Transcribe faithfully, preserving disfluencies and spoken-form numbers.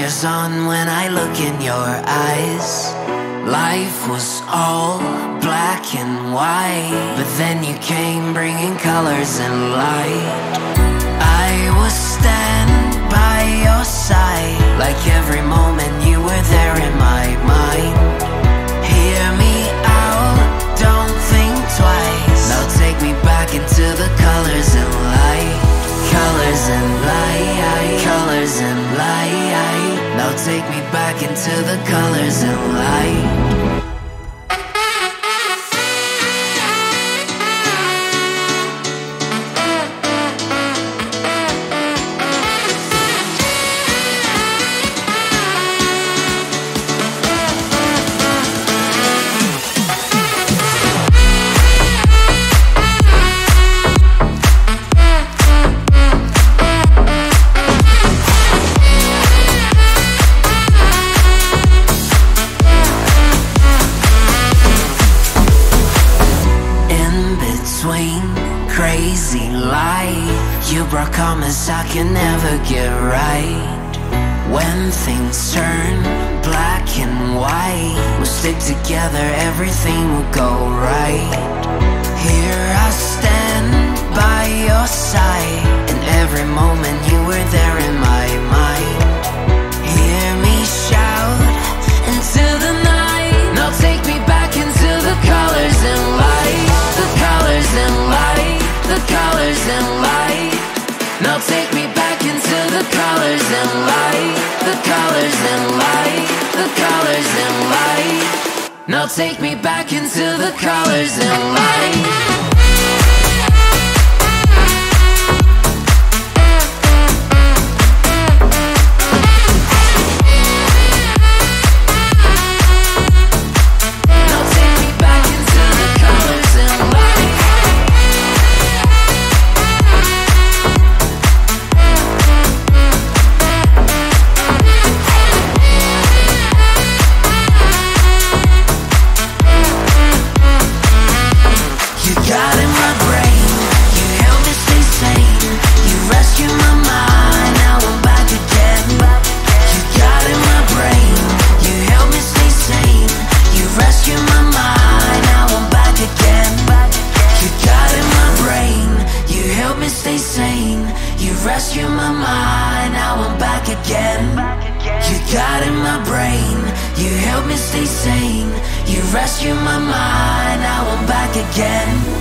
tears on when I look in your eyes. Life was all black and white, but then you came bringing colors and light. I was standing by your side, like every moment you were there in my mind. Hear me out, don't think twice. Now take me back into the colors and light. Colors and light, colors and light. Now take me back into the colors and light. Crazy life, you brought comments I can never get right. When things turn black and white, we'll stick together, everything will go right. Here I stand by your side, and every moment you were there in my mind. Hear me shout into the night. Now take me back into the colors and light. The colors and light. The colors and light. Now take me back into the colors and light. The colors and light. The colors and light. Now take me back into the colors and light. Rescue my mind, now I'm back again. You got in my brain, you help me stay sane. You rescue my mind, now I'm back again.